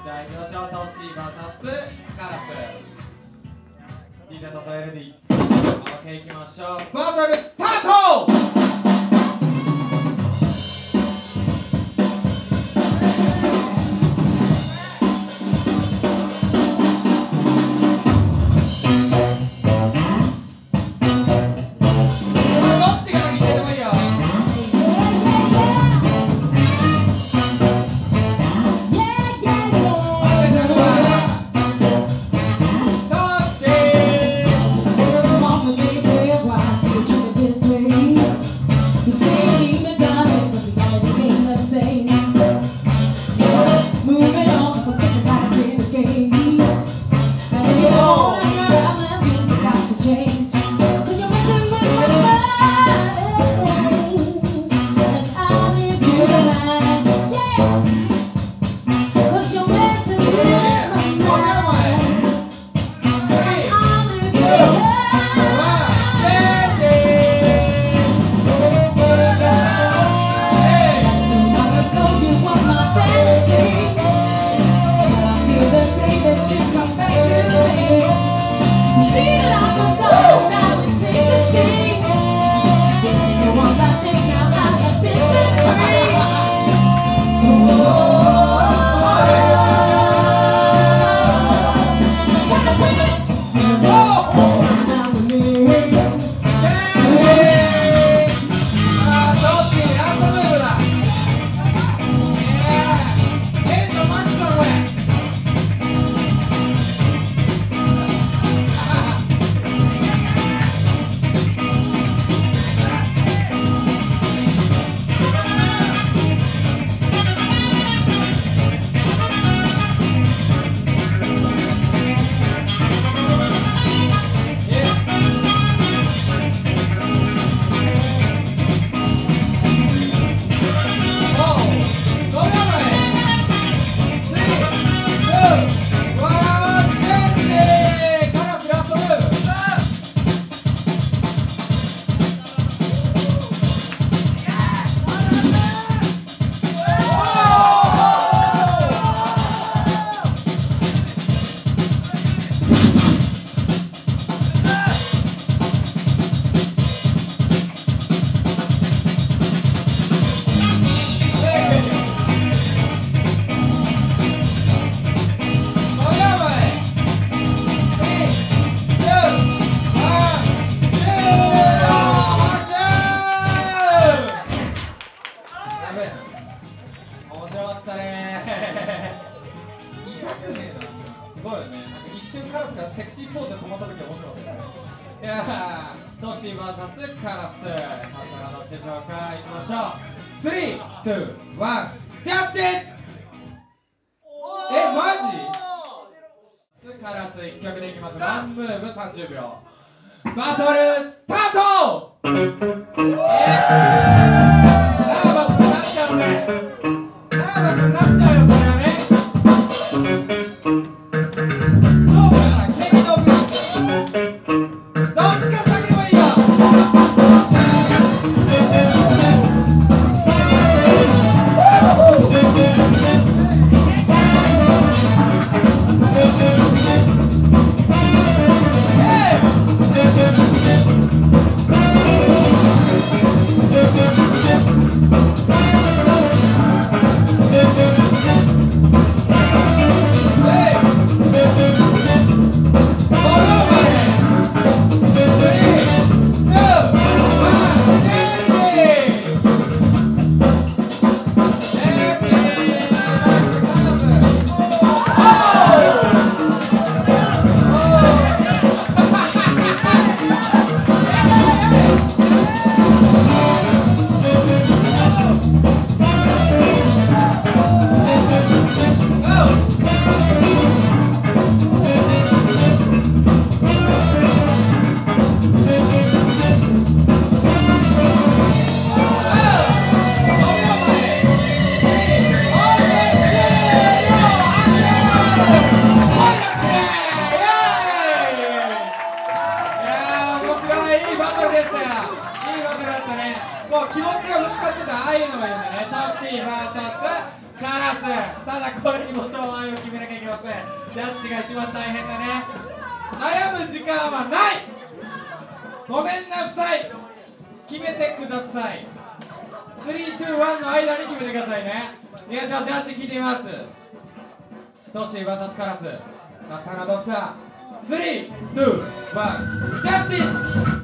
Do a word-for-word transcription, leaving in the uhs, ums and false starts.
ゃあ行きましょう。トッシー ブイエス カラス ディージェー と エルディー OK 行きましょう。バトルスタート。セクシーポーズで止まった時は面白かったですね。いやー、トッシー ブイエス カラス、さすがどっちでしょうか。いきましょう。スリー、ツー、ワン、ジャッジ。え、マジ？カラスいっきょくでいきます。ワンムーブさんじゅうびょう。バトルスタート。えー、ナーバスになっちゃうね。ナーバスになっちゃうよ、それはね。 Yeah. せん。ジャッジが一番大変だね。悩む時間はない。ごめんなさい。決めてください。スリー、ツー、ワンの間に決めてくださいね。いや、じゃあジャッジ聞いてみます。トシ ブイエス カラス。さあ、タナどっちだ。スリー、ツー、ワン、ジャッジ。